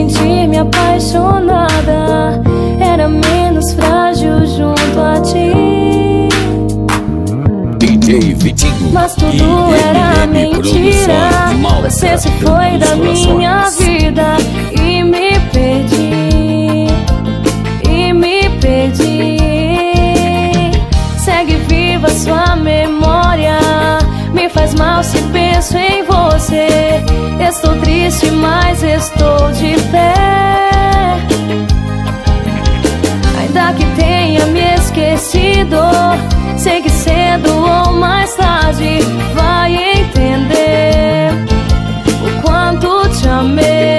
sentir-me apaixonada. Era menos frágil junto a ti. DJ Vitinho, mas tudo era mentira. Você se foi da minha vida e me perdi, e me perdi. Segue viva sua memória, me faz mal se penso em você. Estou triste, mas estou de pé. Ainda que tenha me esquecido, sei que cedo ou mais tarde vai entender o quanto te amei.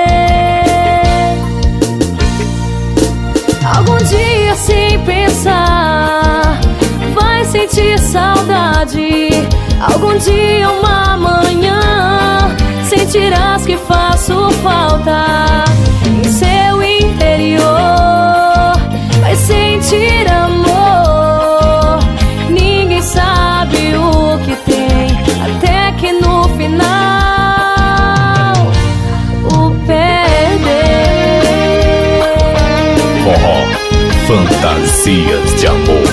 Algum dia, sem pensar, vai sentir saudade. Algum dia, uma manhã, sentirás que faço falta. Em seu interior vai sentir amor. Ninguém sabe o que tem, até que no final o perder. Forró, fantasias de amor.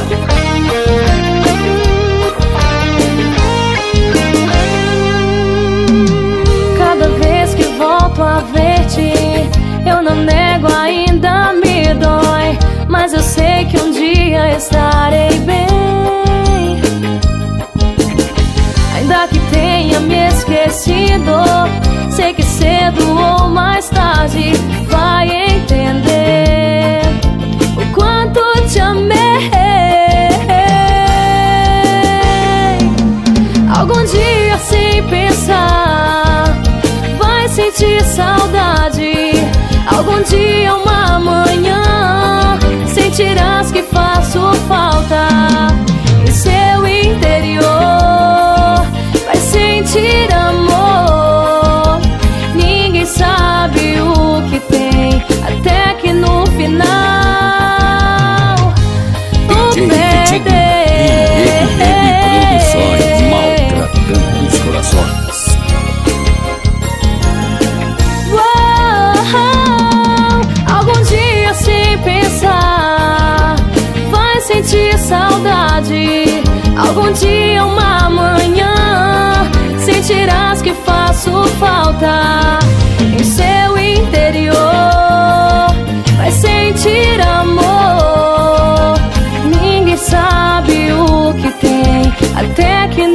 Cada vez que volto a ver-te, eu não nego, ainda me dói. Mas eu sei que um dia estarei bem. Ainda que tenha me esquecido, sei que cedo ou mais tarde vai entender o quanto te amei. Algum dia, sem pensar, vai sentir saudade. Algum dia, uma manhã, sentirás que faço falta. Em seu interior vai sentir amor. Ninguém sabe o que tem, até que no final o perder. Produções, maltratando os corações. Algum dia, sem pensar, vai sentir saudade. Algum dia, uma manhã, sentirás que faço falta. Em seu interior vai sentir amor. Ninguém sabe o que tem, até que